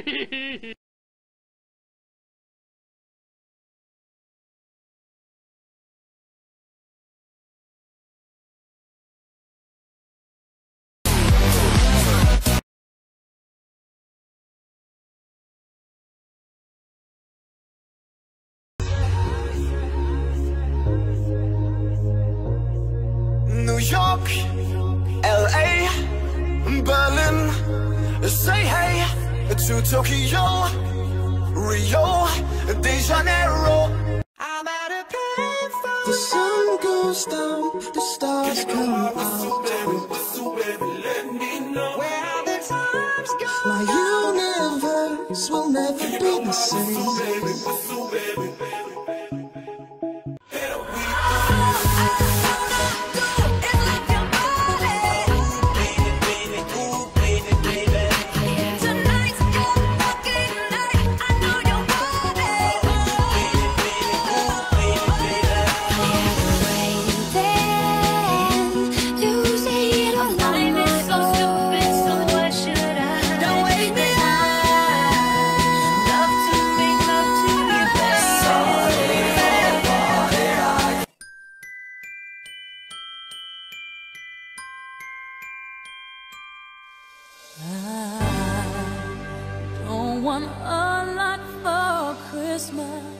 New York, LA, Berlin, say hey to Tokyo, Rio de Janeiro. I'm at a payphone. The sun goes down, the stars come out. Where have the times gone? My universe will never be the same. I don't want a lot for Christmas.